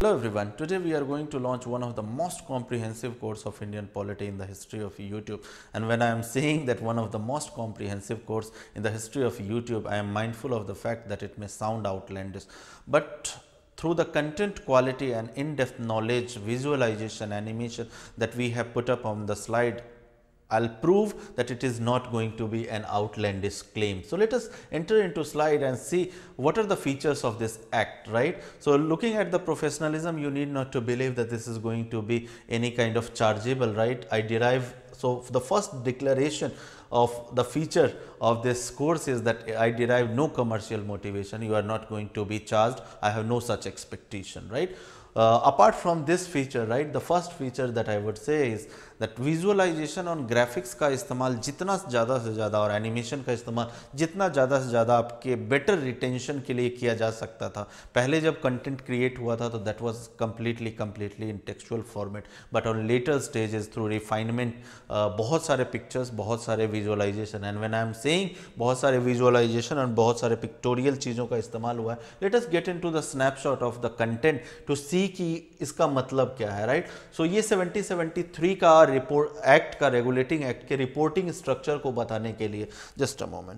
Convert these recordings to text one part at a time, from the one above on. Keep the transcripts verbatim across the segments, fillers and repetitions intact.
Hello everyone, today we are going to launch one of the most comprehensive course of Indian polity in the history of YouTube. And when I am saying that one of the most comprehensive course in the history of YouTube, I am mindful of the fact that it may sound outlandish. But through the content quality and in-depth knowledge, visualization, animation that we have put up on the slide, I'll prove that it is not going to be an outlandish claim. So, let us enter into slide and see what are the features of this act, right. So, looking at the professionalism, you need not to believe that this is going to be any kind of chargeable, right. I derive, so the first declaration of the feature of this course is that I derive no commercial motivation. You are not going to be charged. I have no such expectation, right. Uh, apart from this feature, right, the first feature that I would say is that visualization on graphics का इस्तेमाल जितना ज़्यादा से ज़्यादा और animation का इस्तेमाल जितना ज़्यादा से ज़्यादा आपके बेटर रिटेंशन के लिए किया जा सकता था। पहले जब कंटेंट क्रिएट हुआ था तो that was completely completely in textual format, but on later stages through refinement बहुत सारे पिक्चर्स, बहुत सारे visualization, and when I am saying बहुत सारे विजुअलाइजेशन और बहुत सारे पिक्टोरियल चीज़ों का इस्तेमाल हुआ है, let us get into the snapshot of the content to see कि इसका मतलब क्या है, राइट। सो ये सेवेंटी सेवेंटी थ्री का रिपोर्ट एक्ट का रेगुलेटिंग एक्ट के रिपोर्टिंग स्ट्रक्चर को बताने के लिए, just a moment.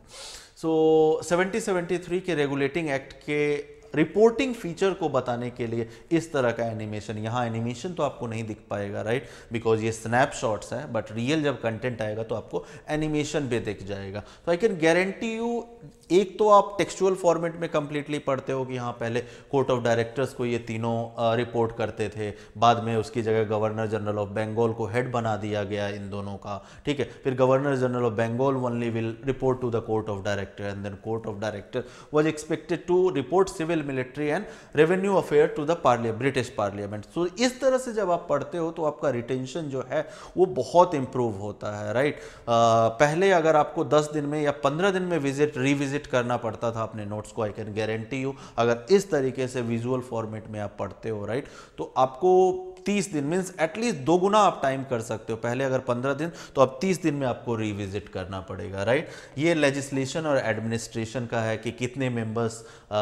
So seventy seventy three के रेगुलेटिंग एक्ट के रिपोर्टिंग फीचर को बताने के लिए इस तरह का एनिमेशन, यहाँ एनिमेशन तो आपको नहीं दिख पाएगा, राइट, बिकॉज ये स्नैपशॉट्स है, बट रियल जब कंटेंट आएगा तो आपको एनिमेशन भी दिख जाएगा। तो आई कैन गारंटी यू, एक तो आप टेक्सचुअल फॉर्मेट में कंप्लीटली पढ़ते हो कि यहाँ पहले कोर्ट ऑफ डायरेक्टर्स को ये तीनों रिपोर्ट करते थे, बाद में उसकी जगह गवर्नर जनरल ऑफ बंगाल को हेड बना दिया गया इन दोनों का, ठीक है। फिर governor general of Bengal only will report to the court of director, and then court of director was expected to report civil, military and revenue affair to the parliament, British parliament. So इस तरह से जब आप पढ़ते हो तो आपका retention जो है वो बहुत इंप्रूव होता है, राइट। पहले अगर आपको दस दिन में या पंद्रह दिन में विजिट रिविजिट करना पड़ता था अपने नोट्स को, आई कैन गारंटी यू अगर इस तरीके से विजुअल फॉर्मेट में आप पढ़ते हो, राइट, तो आपको तीस दिन मीन्स एटलीस्ट दो गुना आप टाइम कर सकते हो। पहले अगर पंद्रह दिन तो अब तीस दिन में आपको रिविजिट करना पड़ेगा, राइट। ये लेजिस्लेशन और एडमिनिस्ट्रेशन का है कि कितने मेंबर्स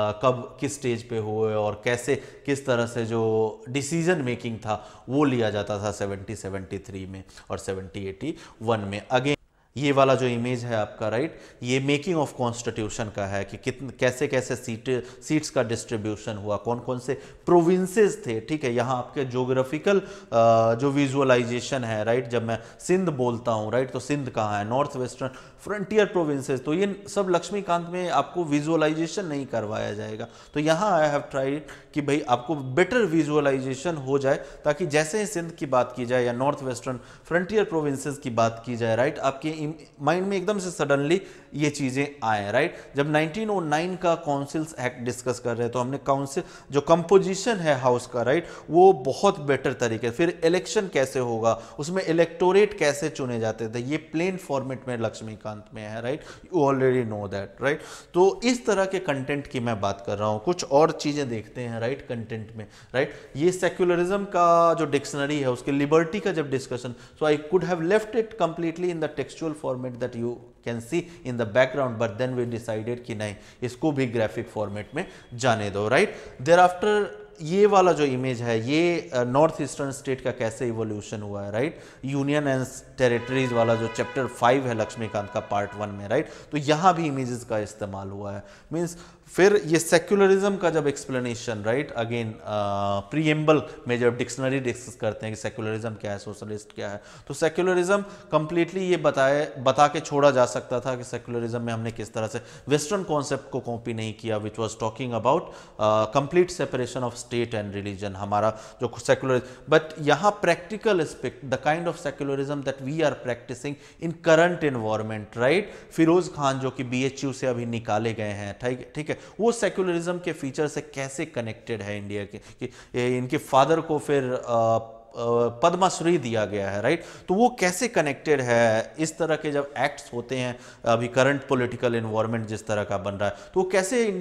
कब किस स्टेज पे हुए और कैसे किस तरह से जो डिसीजन मेकिंग था वो लिया जाता था सेवेंटी सेवेंटी थ्री में और सेवेंटी एटी वन में। अगेन ये वाला जो इमेज है आपका, राइट, ये मेकिंग ऑफ कॉन्स्टिट्यूशन का है कि कितने कैसे कैसे सीट सीट्स का डिस्ट्रीब्यूशन हुआ, कौन कौन से प्रोविंसेस थे, ठीक है। यहाँ आपके जोग्राफिकल जो विजुअलाइजेशन है, राइट, जब मैं सिंध बोलता हूँ, राइट, तो सिंध कहाँ है, नॉर्थ वेस्टर्न फ्रंटियर प्रोविंसेस, तो ये सब लक्ष्मीकांत में आपको विजुअलाइजेशन नहीं करवाया जाएगा। तो यहाँ आई हैव ट्राइड कि भाई आपको बेटर विजुअलाइजेशन हो जाए, ताकि जैसे ही सिंध की बात की जाए या नॉर्थ वेस्टर्न फ्रंटियर प्रोविंसेस की बात की जाए, राइट, आपके माइंड में एकदम से सडनली ये चीजें आए, राइट। जब नाइनटीन ओ नाइन का काउंसिल्स एक्ट डिस्कस कर रहे हैं तो हमने काउंसिल जो कंपोजिशन है हाउस का, राइट, वो बहुत बेटर तरीके, फिर इलेक्शन कैसे होगा, उसमें इलेक्टोरेट कैसे चुने जाते थे, ये प्लेन फॉर्मेट में लक्ष्मीकांत में है, right, you already know that, right. तो इस तरह के कंटेंट की मैं बात कर रहा हूं। कुछ और चीजें देखते हैं, राइट, कंटेंट में, राइट। ये सेक्युलरिज्म का जो डिक्शनरी है उसके लिबर्टी का जब discussion, so I could have left it completely in the textual format that you can see in the background, but then we decided कि नहीं, इसको भी ग्राफिक फॉर्मेट में जाने दो, राइट। देयर आफ्टर ये वाला जो इमेज है ये नॉर्थ ईस्टर्न स्टेट का कैसे इवोल्यूशन हुआ है, राइट, यूनियन एंड टेरिटरीज वाला जो चैप्टर फाइव है लक्ष्मीकांत का पार्ट वन में, राइट, तो यहाँ भी इमेजेस का इस्तेमाल हुआ है। मीन्स फिर ये सेक्युलरिज्म का जब एक्सप्लेनेशन, राइट, अगेन प्रीएम्बल में जब डिक्शनरी डिस्कस करते हैं कि सेक्युलरिज्म क्या है, सोशलिस्ट क्या है, तो सेक्युलरिज्म कंप्लीटली ये बताए बता के छोड़ा जा सकता था कि सेक्युलरिज्म में हमने किस तरह से वेस्टर्न कॉन्सेप्ट को कॉपी नहीं किया, which was talking about complete separation of state and religion, हमारा जो सेक्युलर, बट यहाँ practical aspect, the kind of secularism that we are practising in current environment, right, Firoz Khan जो कि बीएचयू से अभी निकाले गए हैं, ठीक है, वो सेक्युलरिज्म के फीचर से कैसे कनेक्टेड है इंडिया के, कि इनके फादर को फिर आ, पद्मश्री दिया गया है, राइट, तो वो कैसे कनेक्टेड है। इस तरह के जब एक्ट्स होते हैं, अभी करंट पॉलिटिकल एनवायरनमेंट जिस तरह का बन रहा है, तो वो कैसे इंडियन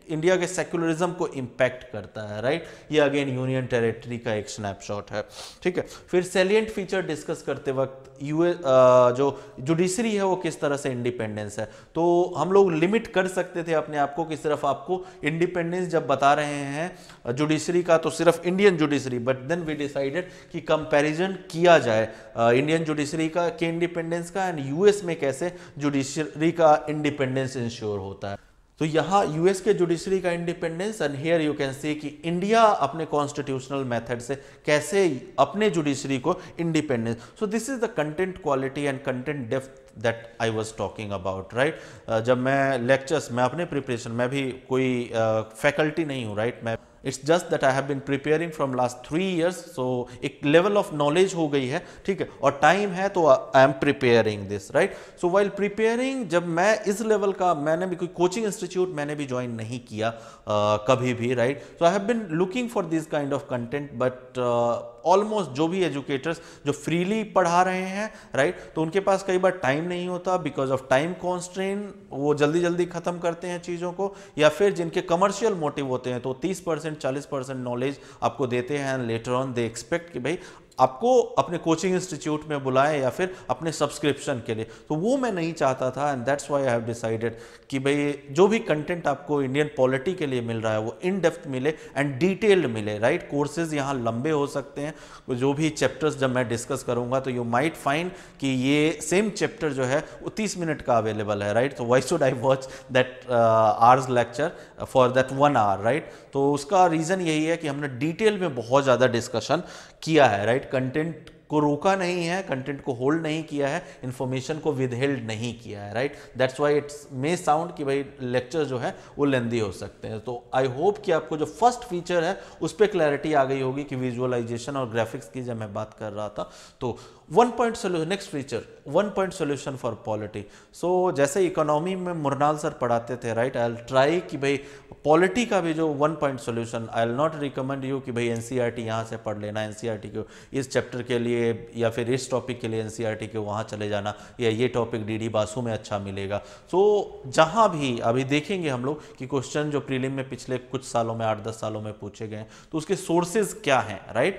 इंडिया के सेक्युलरिज्म को इम्पैक्ट करता है, राइट। ये अगेन यूनियन टेरिटरी का एक स्नैपशॉट है, ठीक है। फिर सैलिएंट फीचर डिस्कस करते वक्त यूएस जो जुडिशरी है वो किस तरह से इंडिपेंडेंस है, तो हम लोग लिमिट कर सकते थे अपने आप को कि सिर्फ आपको इंडिपेंडेंस जब बता रहे हैं जुडिशरी का तो सिर्फ Indian judiciary, but then we decided कि कंपैरिजन किया जाए इंडियन जुडिशरी का के इंडिपेंडेंस का एंड यूएस में कैसे जुडिशरी का इंडिपेंडेंस इंश्योर होता है। तो यहाँ यूएस के जुडिशरी का independence and here you can see कि इंडिया अपने कॉन्स्टिट्यूशनल मेथड से कैसे अपने जुडिशरी को independence. So this is the content quality and content depth that I was talking about, right. जब मैं लेक्चर्स मैं अपने प्रिपरेशन मैं भी कोई फैकल्टी uh, नहीं हूँ, राइट right? मैं it's just that I have been preparing from last three years, so एक लेवल ऑफ नॉलेज हो गई है, ठीक है, और टाइम है तो I am preparing this, right. So while preparing जब मैं इस लेवल का मैंने भी कोई कोचिंग इंस्टीट्यूट मैंने भी ज्वाइन नहीं किया uh, कभी भी, right. So I have been looking for this kind of content, but almost जो भी एजुकेटर्स जो फ्रीली पढ़ा रहे हैं, राइट, तो उनके पास कई बार टाइम नहीं होता बिकॉज ऑफ टाइम कॉन्स्ट्रेन, वो जल्दी जल्दी खत्म करते हैं चीज़ों को, या फिर जिनके कमर्शियल मोटिव होते हैं तो तीस परसेंट चालीस परसेंट नॉलेज आपको देते हैं, लेटर ऑन दे एक्सपेक्ट कि भाई आपको अपने कोचिंग इंस्टीट्यूट में बुलाएं या फिर अपने सब्सक्रिप्शन के लिए। तो वो मैं नहीं चाहता था and that's why I have decided कि भाई जो भी कंटेंट आपको इंडियन पॉलिटी के लिए मिल रहा है वो इन डेप्थ मिले एंड डिटेल्ड मिले, राइट। कोर्सेज यहाँ लंबे हो सकते हैं, जो भी चैप्टर्स जब मैं डिस्कस करूंगा तो यू माइट फाइंड कि ये सेम चैप्टर जो है वो तीस मिनट का अवेलेबल है, राइट। तो why should I watch that hours lecture for that one hour, right. तो उसका रीज़न यही है कि हमने डिटेल में बहुत ज़्यादा डिस्कशन किया है, राइट। कंटेंट को रोका नहीं है, कंटेंट को होल्ड नहीं किया है, इंफॉर्मेशन को विदहेल्ड नहीं किया है, right. That's why it's may sound कि भाई लेक्चर जो है वो लेंदी हो सकते हैं। तो आई होप कि आपको जो फर्स्ट फीचर है उस पर क्लैरिटी आ गई होगी कि विजुअलाइजेशन और ग्राफिक्स की जब मैं बात कर रहा था तो one point solution, next feature one point solution for polity. So जैसे इकोनॉमी में मुरनाल सर पढ़ाते थे, राइट, आई विल ट्राई कि भाई पॉलिटी का भी जो one point solution, I will not recommend you कि भाई एनसीईआरटी यहाँ से पढ़ लेना, एनसीईआरटी को इस चैप्टर के लिए या फिर इस टॉपिक के लिए एनसीईआरटी के वहाँ चले जाना, या ये टॉपिक डीडी बासु में अच्छा मिलेगा। सो so, जहाँ भी अभी देखेंगे हम लोग कि क्वेश्चन जो प्रीलिम में पिछले कुछ सालों में आठ दस सालों में पूछे गए तो उसके सोर्सेज क्या हैं, राइट,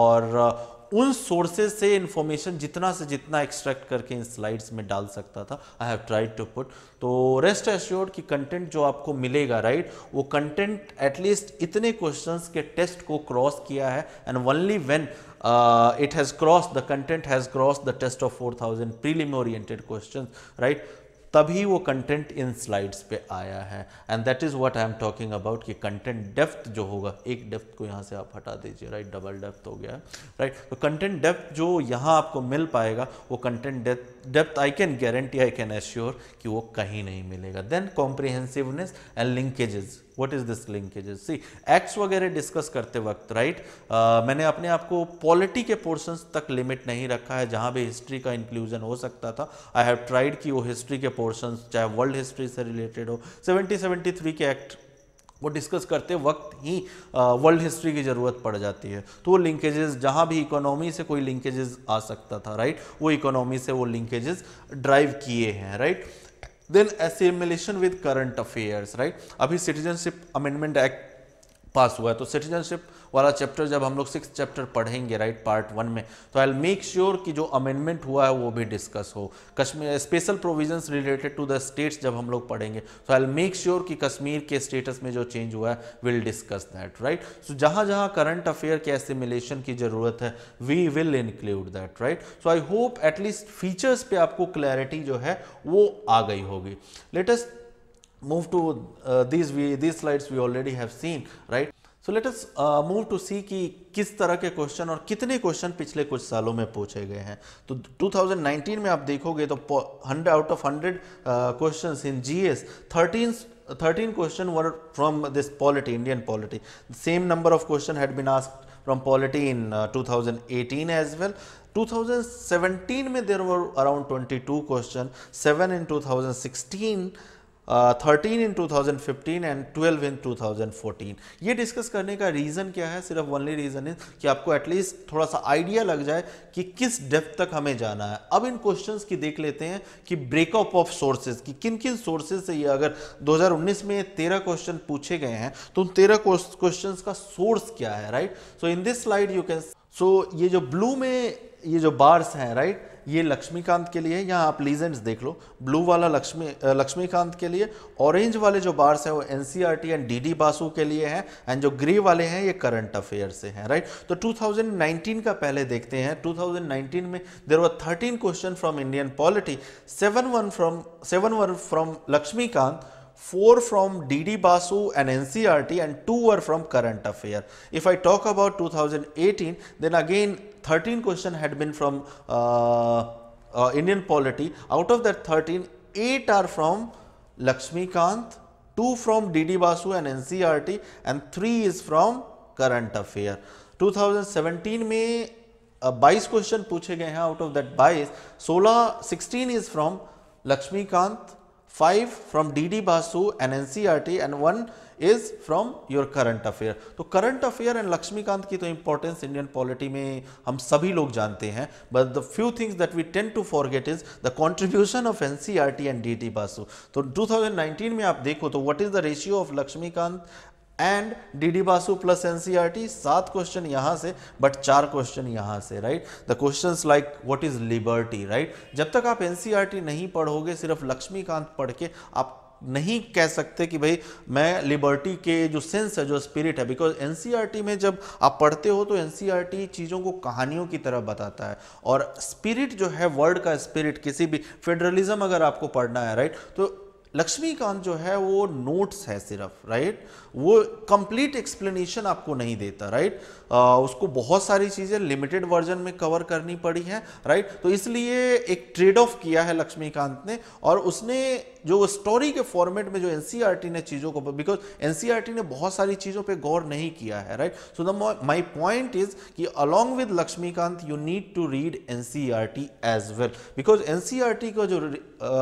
और उन सोर्सेज से इंफॉर्मेशन जितना से जितना एक्सट्रैक्ट करके इन स्लाइड्स में डाल सकता था I have tried to put. तो रेस्ट एश्योर्ड कि कंटेंट जो आपको मिलेगा, राइट, वो कंटेंट एटलीस्ट इतने क्वेश्चंस के टेस्ट को क्रॉस किया है and only when it has cross the content has cross the test of four thousand prelim oriented questions, right, तभी वो कंटेंट इन स्लाइड्स पे आया है। And that is what I am talking about कि content depth जो होगा, एक depth को यहाँ से आप हटा दीजिए, राइट, डबल डेप्थ हो गया है, राइट। तो कंटेंट डेप्थ जो यहाँ आपको मिल पाएगा वो content depth depth I can guarantee, I can assure कि वो कहीं नहीं मिलेगा। Then comprehensiveness and linkages, what is this linkages, see acts वगैरह डिस्कस करते वक्त, राइट, मैंने अपने आप को पॉलिटी के पोर्शंस तक लिमिट नहीं रखा है, जहाँ भी हिस्ट्री का इंक्लूजन हो सकता था आई हैव ट्राइड कि वो हिस्ट्री के पोर्शंस चाहे वर्ल्ड हिस्ट्री से रिलेटेड हो, सेवेंटी सेवेंटी थ्री के एक्ट वो डिस्कस करते वक्त ही वर्ल्ड हिस्ट्री की ज़रूरत पड़ जाती है, तो वो लिंकेजेस जहाँ भी इकोनॉमी से कोई लिंकेजेस आ सकता था, राइट, वो इकोनॉमी से वो लिंकेजेस ड्राइव किए हैं, right. Then assimilation with current affairs, right, अभी सिटीजनशिप अमेंडमेंट एक्ट पास हुआ है तो सिटीजनशिप वाला चैप्टर जब हम लोग सिक्स चैप्टर पढ़ेंगे, राइट, पार्ट वन में, तो आई विल मेक श्योर कि जो अमेंडमेंट हुआ है वो भी डिस्कस हो। Kashmir special provisions related to the states जब हम लोग पढ़ेंगे तो आई विल मेक श्योर कि कश्मीर के स्टेटस में जो चेंज हुआ है will discuss that, right. So जहाँ जहाँ करंट अफेयर के एसिमिलेशन की जरूरत है we will include that, right. So I hope at least features पे आपको क्लैरिटी जो है वो आ गई होगी। Let us move to uh, these we these slides we already have seen, right. So let us uh, move to see कि किस तरह के क्वेश्चन और कितने क्वेश्चन पिछले कुछ सालों में पूछे गए हैं। तो टू थाउजेंड नाइनटीन में आप देखोगे तो hundred out of hundred questions in GS thirteen thirteen question were from this polity, Indian polity. The same number of question had been asked from polity in uh, two thousand eighteen as well. two thousand seventeen में there were around twenty-two question, seven in two thousand sixteen, thirteen in two thousand fifteen and twelve in two thousand fourteen. ये डिस्कस करने का reason क्या है? सिर्फ only reason is कि आपको एटलीस्ट थोड़ा सा आइडिया लग जाए कि किस डेप्थ तक हमें जाना है। अब इन क्वेश्चंस की देख लेते हैं कि ब्रेकअप ऑफ सोर्सेज की किन किन सोर्सेज से ये, अगर दो हज़ार उन्नीस में तेरह क्वेश्चन पूछे गए हैं तो उन तेरह क्वेश्चंस का सोर्स क्या है, right? So in this slide you can, so ये जो ब्लू में ये जो बार्स हैं, राइट, ये लक्ष्मीकांत के लिए, यहाँ आप लीजेंड्स देख लो, ब्लू वाला लक्ष्मी लक्ष्मीकांत के लिए, ऑरेंज वाले जो बार्स हैं वो एनसीईआरटी एंड डीडी बासु के लिए हैं, एंड जो ग्रे वाले हैं ये करंट अफेयर से हैं, राइट? तो टू थाउजेंड नाइनटीन का पहले देखते हैं। टू थाउजेंड नाइनटीन में there were thirteen question from Indian polity, seven one from seven one from Laxmikanth, four from D D Basu and N C R T, and two were from current affair. If I talk about two thousand eighteen, then again thirteen question had been from uh, uh, Indian polity. Out of that thirteen, eight are from Lakshmikant, two from D D Basu and N C R T, and three is from current affair. two thousand seventeen में बाईस uh, question पूछे गए हैं। Out of that बाईस, सोलह sixteen is from Laxmikanth, five from D D Basu and N C R T, and one is from your current affair. तो current affair and Laxmikanth की तो इंपॉर्टेंस इंडियन पॉलिटी में हम सभी लोग जानते हैं, but the few things that we tend to forget is the contribution of N C R T and D D Basu. तो टू थाउजेंड नाइनटीन में आप देखो तो what is the ratio of Laxmikanth and DD Basu plus NCERT, सात क्वेश्चन यहाँ से बट चार क्वेश्चन यहाँ से, right? The questions like what is liberty, right? जब तक आप एनसीईआरटी नहीं पढ़ोगे, सिर्फ लक्ष्मीकांत पढ़ के आप नहीं कह सकते कि भाई मैं लिबर्टी के जो सेंस है, जो स्पिरिट है, बिकॉज एनसीईआरटी में जब आप पढ़ते हो तो एनसीईआरटी चीज़ों को कहानियों की तरह बताता है, और स्पिरिट जो है, वर्ड का स्पिरिट, किसी भी फेडरलिज्म अगर आपको पढ़ना है, राइट, तो लक्ष्मीकांत जो है वो नोट्स है सिर्फ, राइट? वो कंप्लीट एक्सप्लेनेशन आपको नहीं देता, राइट? उसको बहुत सारी चीज़ें लिमिटेड वर्जन में कवर करनी पड़ी है, राइट? तो इसलिए एक ट्रेड ऑफ किया है लक्ष्मीकांत ने, और उसने जो स्टोरी के फॉर्मेट में जो एनसीईआरटी ने चीज़ों को, बिकॉज एनसीईआरटी ने बहुत सारी चीज़ों पे गौर नहीं किया है, right? So the my point is कि along with Laxmikanth you need to read NCERT as well, because NCERT का जो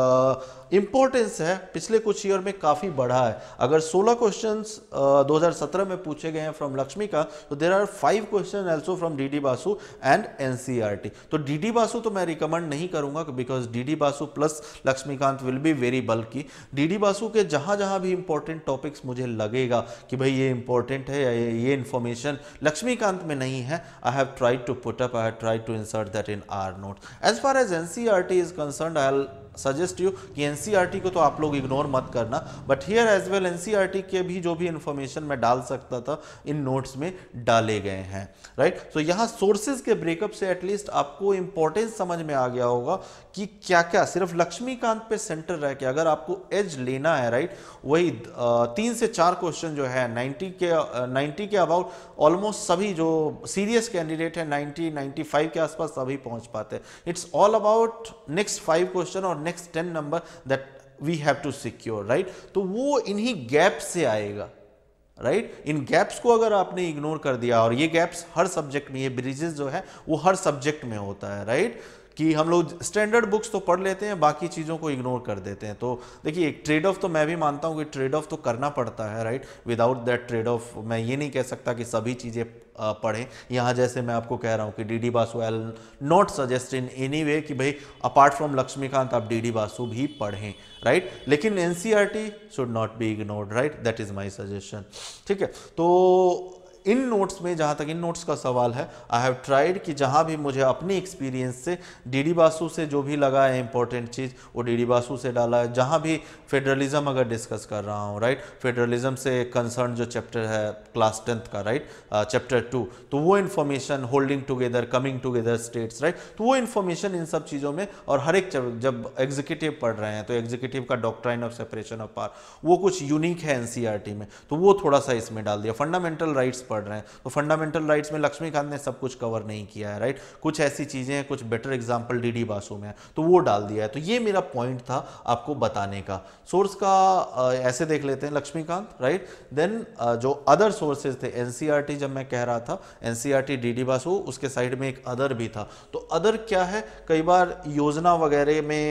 इंपॉर्टेंस है पिछले कुछ ईयर में काफ़ी बढ़ा है। अगर सोलह क्वेश्चंस दो हज़ार सत्रह में पूछे गए हैं फ्रॉम लक्ष्मीकांत, तो there are five question also from DD Basu and NCERT. तो डीडी बासु तो मैं रिकमेंड नहीं करूंगा, because DD Basu plus Laxmikanth will be very bulky. DD Basu के जहां जहां भी इंपॉर्टेंट टॉपिक्स मुझे लगेगा कि भाई ये इंपॉर्टेंट है या ये इन्फॉर्मेशन लक्ष्मीकांत में नहीं है, I have tried to put up, I have tried to insert that in our notes. As far as NCERT is concerned, I will suggest you कि एनसीईआरटी को तो आप लोग इग्नोर मत करना, but here as well NCERT के भी जो भी इंफॉर्मेशन मैं डाल सकता था इन नोट्स में डाले गए हैं, राइट? सो यहाँ सोर्सेज के ब्रेकअप से एटलीस्ट आपको इंपॉर्टेंस समझ में आ गया होगा कि क्या क्या सिर्फ लक्ष्मीकांत पे सेंटर रह के अगर आपको एज लेना है, राइट, वही तीन से चार क्वेश्चन जो है नाइन्टी के नाइन्टी के अबाउट ऑलमोस्ट सभी जो सीरियस कैंडिडेट है नाइन्टी नाइन्टी फाइव के आसपास सभी पहुंच पाते हैं। It's all about next five question और next ten number that we have to secure, right? तो वो इन्हीं गैप से आएगा, राइट right? इन गैप्स को अगर आपने इग्नोर कर दिया, और ये गैप्स हर सब्जेक्ट में, ये ब्रिजेस जो है वो हर सब्जेक्ट में होता है, राइट right? कि हम लोग स्टैंडर्ड बुक्स तो पढ़ लेते हैं, बाकी चीज़ों को इग्नोर कर देते हैं। तो देखिए एक ट्रेड ऑफ तो मैं भी मानता हूँ कि ट्रेड ऑफ तो करना पड़ता है, right? Without that trade off मैं ये नहीं कह सकता कि सभी चीज़ें पढ़ें। यहाँ जैसे मैं आपको कह रहा हूँ कि DD Basu, I will not suggest in any way कि भाई अपार्ट फ्रॉम लक्ष्मीकांत आप डीडी बासु भी पढ़ें, राइट? लेकिन NCERT should not be ignored, right? That is my suggestion, ठीक है? तो इन नोट्स में, जहाँ तक इन नोट्स का सवाल है, आई हैव ट्राइड कि जहाँ भी मुझे अपनी एक्सपीरियंस से डीडी बासु से जो भी लगा है इंपॉर्टेंट चीज़ वो डीडी बासु से डाला है। जहाँ भी फेडरलिज्म अगर डिस्कस कर रहा हूँ, राइट, फेडरलिज्म से कंसर्न जो चैप्टर है क्लास टेंथ का, राइट, चैप्टर टू, तो वो information, holding together, coming together states, right, तो वो इन्फॉर्मेशन इन सब चीज़ों में, और हर एक जब एग्जीक्यूटिव पढ़ रहे हैं तो एग्जीक्यूटिव का doctrine of separation of power वो कुछ यूनिक है एनसीईआरटी में, तो वो थोड़ा सा इसमें डाल दिया। फंडामेंटल राइट्स पढ़ रहे हैं तो फंडामेंटल राइट्स में लक्ष्मीकांत ने सब कुछ कवर नहीं किया है, राइट? कुछ ऐसी चीजें हैं, कुछ बेटर एग्जांपल डीडी बासु में है, तो वो डाल दिया है। तो ये मेरा पॉइंट था आपको बताने का। सोर्स का आ, ऐसे देख लेते हैं लक्ष्मीकांत, राइट? देन जो अदर सोर्सेज थे, एनसीईआरटी जब मैं कह रहा था, एनसीईआरटी डीडी बासु, उसके साइड में एक अदर भी था। तो अदर क्या है, कई बार योजना वगैरह में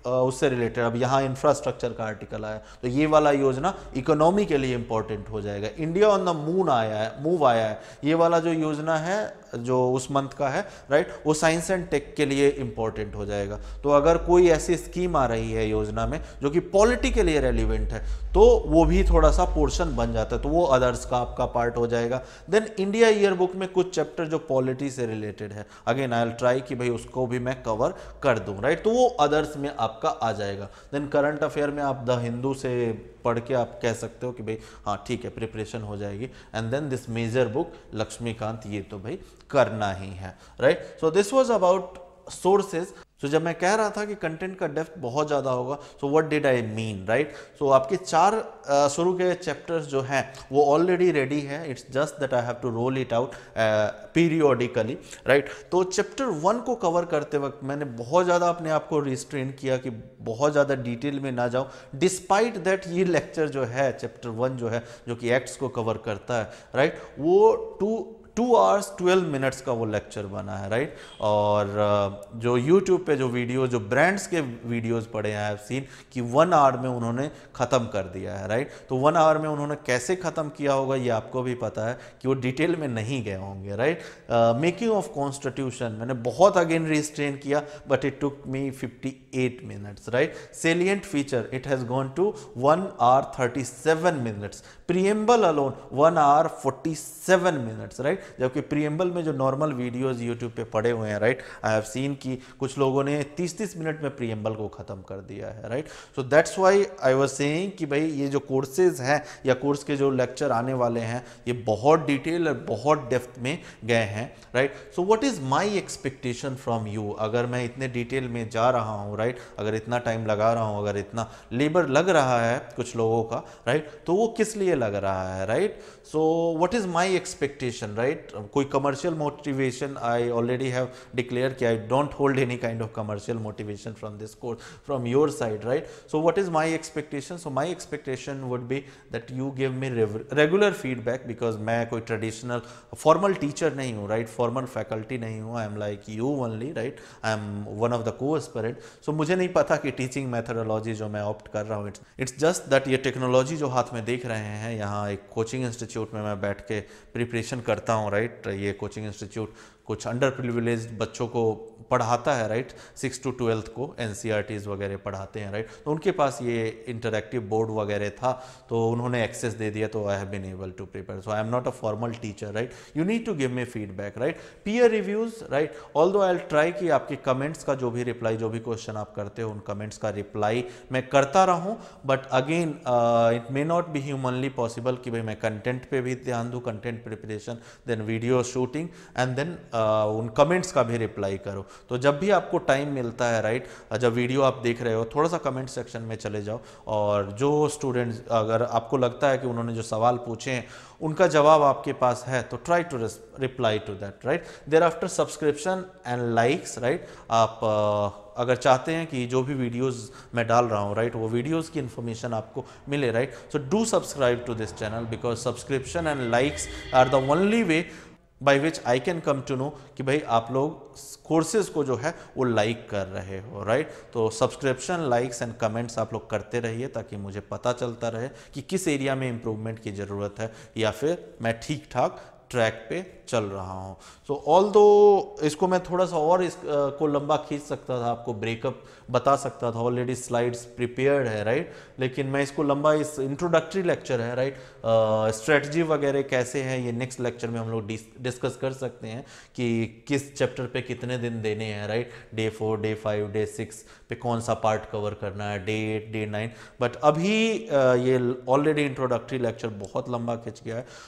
उससे रिलेटेड, अब यहाँ इंफ्रास्ट्रक्चर का आर्टिकल आया तो ये वाला योजना इकोनॉमी के लिए इंपॉर्टेंट हो जाएगा। इंडिया ऑन द मून आया है, मूव आया है, ये वाला जो योजना है जो उस मंथ का है, राइट, वो साइंस एंड टेक के लिए इंपॉर्टेंट हो जाएगा। तो अगर कोई ऐसी स्कीम आ रही है योजना में जो कि पॉलिटी के लिए रेलिवेंट है तो वो भी थोड़ा सा पोर्शन बन जाता है, तो वो अदर्स का आपका पार्ट हो जाएगा। देन इंडिया ईयर बुक में कुछ चैप्टर जो पॉलिटी से रिलेटेड है, अगेन आई विल ट्राई कि भाई उसको भी मैं कवर कर दूं, राइट, तो वो अदर्स में आपका आ जाएगा। देन करंट अफेयर में आप द हिंदू से पढ़ के आप कह सकते हो कि भाई हाँ ठीक है, प्रिपरेशन हो जाएगी। And then this major book Laxmikanth, ये तो भाई करना ही है, right. So this was about sources. So जब मैं कह रहा था कि कंटेंट का डेप्थ बहुत ज़्यादा होगा, so what did I mean, right. So आपके चार uh, शुरू के चैप्टर्स जो हैं वो ऑलरेडी रेडी है, it's just that I have to roll it out periodically, right. तो चैप्टर वन को कवर करते वक्त मैंने बहुत ज़्यादा अपने आप को रिस्ट्रेन किया कि बहुत ज़्यादा डिटेल में ना जाऊँ, डिस्पाइट दैट ये लेक्चर जो है चैप्टर वन जो है जो कि एक्ट्स को कवर करता है, राइट, वो two two hours twelve minutes का वो लेक्चर बना है, राइट। और जो यूट्यूब पे जो वीडियो जो ब्रांड्स के वीडियोस पड़े हैं, आई हैव सीन कि वन आवर में उन्होंने ख़त्म कर दिया है, राइट। तो वन आवर में उन्होंने कैसे ख़त्म किया होगा ये आपको भी पता है कि वो डिटेल में नहीं गए होंगे, राइट। मेकिंग ऑफ कॉन्स्टिट्यूशन मैंने बहुत अगेन रिस्ट्रेन किया, but it took me fifty eight minutes, right. Salient feature it has gone to one hour thirty seven minutes. Preamble alone one hour forty seven minutes, right. जबकि preamble में जो normal videos YouTube पे पड़े हुए हैं, right, I have seen कि कुछ लोगों ने तीस तीस मिनट में प्रीएम्बल को खत्म कर दिया है, right. So that's why I was saying कि भाई ये जो कोर्सेज हैं या कोर्स के जो लेक्चर आने वाले हैं ये बहुत डिटेल और बहुत डेप्थ में गए हैं, right. So what is my expectation from you, अगर मैं इतने डिटेल में जा रहा हूँ, राइट, अगर इतना टाइम लगा रहा हूँ, अगर इतना लेबर लग रहा है कुछ लोगों का, राइट, तो वो किस लिए लग रहा है, right. So what is my expectation, right. कोई commercial motivation I already have declare कि I don't hold any kind of commercial motivation from this course from your side, right. So what is my expectation, so my expectation would be that you give me regular feedback, because मैं कोई traditional formal teacher नहीं हूँ, right, formal faculty नहीं हूँ, I am like you only, right, I am one of the co aspirant. सो मुझे नहीं पता कि टीचिंग मैथडोलॉजी जो मैं ऑप्ट कर रहा हूँ, इट्स इट्स जस्ट दैट ये टेक्नोलॉजी जो हाथ में देख रहे हैं, यहाँ एक कोचिंग इंस्टीट्यूट में मैं बैठ के प्रिपरेशन करता हूँ, राइट। ये कोचिंग इंस्टीट्यूट कुछ अंडर प्रिविलेज्ड बच्चों को पढ़ाता है, राइट, सिक्स टू ट्वेल्थ को एनसीईआरटीज वगैरह पढ़ाते हैं, राइट। तो उनके पास ये इंटरैक्टिव बोर्ड वगैरह था तो उन्होंने एक्सेस दे दिया, तो I have been able to prepare. So I am not a formal teacher, right, you need to give me feedback, right. Peer reviews, right, although I will try कि आपके comments का जो भी रिप्लाई, जो भी क्वेश्चन आप करते हो उन कमेंट्स का रिप्लाई मैं करता रहूँ, but again it may not be humanly possible कि भाई मैं कंटेंट पे भी ध्यान दूँ, content preparation, then video shooting and then उन कमेंट्स का भी रिप्लाई करो। तो जब भी आपको टाइम मिलता है, राइट, जब वीडियो आप देख रहे हो थोड़ा सा कमेंट सेक्शन में चले जाओ, और जो स्टूडेंट्स अगर आपको लगता है कि उन्होंने जो सवाल पूछे हैं उनका जवाब आपके पास है तो try to reply to that, right. Thereafter subscription and likes, right, आप uh, अगर चाहते हैं कि जो भी वीडियोस मैं डाल रहा हूँ, राइट, वो वीडियोस की इन्फॉर्मेशन आपको मिले, right, so do subscribe to this channel, because subscription and likes are the only way by which I can come to know कि भाई आप लोग कोर्सेज को जो है वो लाइक कर रहे हो, राइट। तो सब्सक्रिप्शन, लाइक्स एंड कमेंट्स आप लोग करते रहिए ताकि मुझे पता चलता रहे कि किस एरिया में इम्प्रूवमेंट की ज़रूरत है या फिर मैं ठीक ठाक ट्रैक पे चल रहा हूँ। सो ऑल दो इसको मैं थोड़ा सा और इसको लंबा खींच सकता था, आपको ब्रेकअप बता सकता था, ऑलरेडी स्लाइड्स प्रिपेयर्ड है, राइट, लेकिन मैं इसको लंबा, इस इंट्रोडक्टरी लेक्चर है, राइट, स्ट्रेटजी वगैरह कैसे हैं ये नेक्स्ट लेक्चर में हम लोग डिस्कस कर सकते हैं कि किस चैप्टर पे कितने दिन देने हैं, right, day four, day five, day six पे कौन सा पार्ट कवर करना है, day eight, day nine. But अभी ये ऑलरेडी इंट्रोडक्टरी लेक्चर बहुत लंबा खिंच गया है,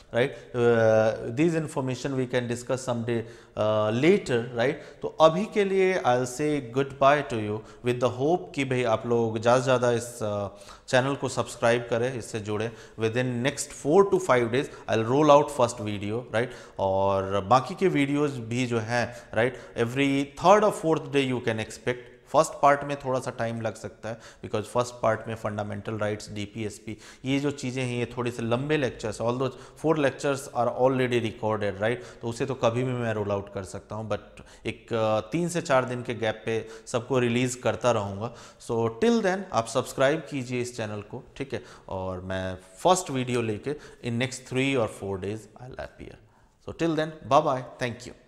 right. This information we can discuss some day later, right. तो अभी के लिए I will say good bye to you with the hope कि भाई आप लोग ज़्यादा से ज़्यादा इस चैनल uh, को सब्सक्राइब करें, इससे जुड़े। Within next four to five days I will roll out first video, right, और बाकी के वीडियोज़ भी जो हैं, राइट, एवरी थर्ड और fourth day you can expect first part में थोड़ा सा टाइम लग सकता है बिकॉज फर्स्ट पार्ट में फंडामेंटल राइट्स, डीपीएसपी, ये जो चीज़ें हैं ये थोड़े से लंबे lectures, although four lectures are already recorded right, तो उसे तो कभी भी मैं रोल आउट कर सकता हूँ, बट एक तीन से चार दिन के गैप पे सबको रिलीज़ करता रहूँगा। सो टिल देन आप सब्सक्राइब कीजिए इस चैनल को, ठीक है, और मैं फर्स्ट वीडियो लेके इन नेक्स्ट थ्री और four days I will appear. So till then bye bye, thank you.